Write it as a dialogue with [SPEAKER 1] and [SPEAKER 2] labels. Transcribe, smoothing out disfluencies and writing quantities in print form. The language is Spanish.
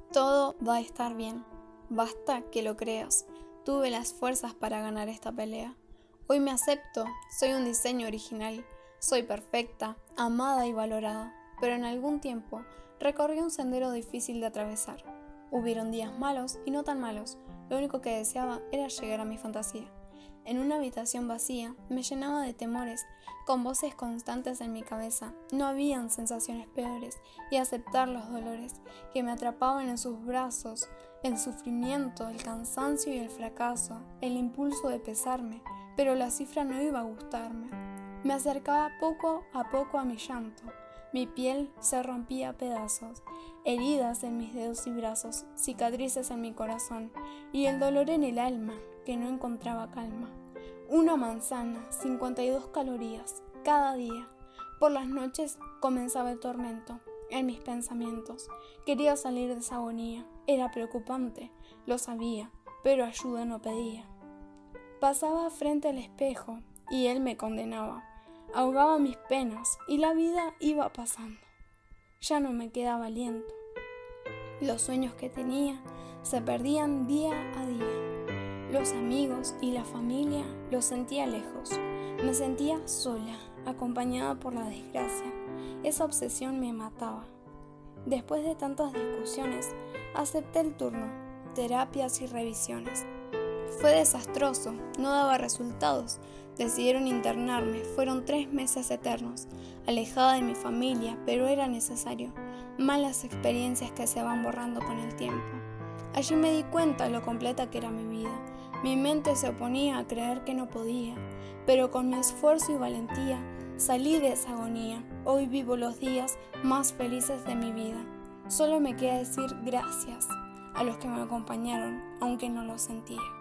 [SPEAKER 1] Todo va a estar bien. Basta que lo creas. Tuve las fuerzas para ganar esta pelea. Hoy me acepto, soy un diseño original. Soy perfecta, amada y valorada. Pero en algún tiempo recorrí un sendero difícil de atravesar. Hubieron días malos y no tan malos. Lo único que deseaba era llegar a mi fantasía. En una habitación vacía me llenaba de temores, con voces constantes en mi cabeza. No habían sensaciones peores, y aceptar los dolores que me atrapaban en sus brazos, el sufrimiento, el cansancio y el fracaso, el impulso de pesarme, pero la cifra no iba a gustarme. Me acercaba poco a mi llanto. Mi piel se rompía a pedazos, heridas en mis dedos y brazos, cicatrices en mi corazón y el dolor en el alma que no encontraba calma. Una manzana, 52 calorías, cada día. Por las noches comenzaba el tormento en mis pensamientos. Quería salir de esa agonía. Era preocupante, lo sabía, pero ayuda no pedía. Pasaba frente al espejo y él me condenaba. Ahogaba mis penas y la vida iba pasando. Ya no me quedaba aliento. Los sueños que tenía se perdían día a día. Los amigos y la familia los sentía lejos. Me sentía sola, acompañada por la desgracia. Esa obsesión me mataba. Después de tantas discusiones, acepté el turno, terapias y revisiones. Fue desastroso, no daba resultados. Decidieron internarme, fueron 3 meses eternos, alejada de mi familia, pero era necesario. Malas experiencias que se van borrando con el tiempo. Allí me di cuenta lo completa que era mi vida. Mi mente se oponía a creer que no podía, pero con mi esfuerzo y valentía salí de esa agonía. Hoy vivo los días más felices de mi vida. Solo me queda decir gracias a los que me acompañaron, aunque no lo sentía.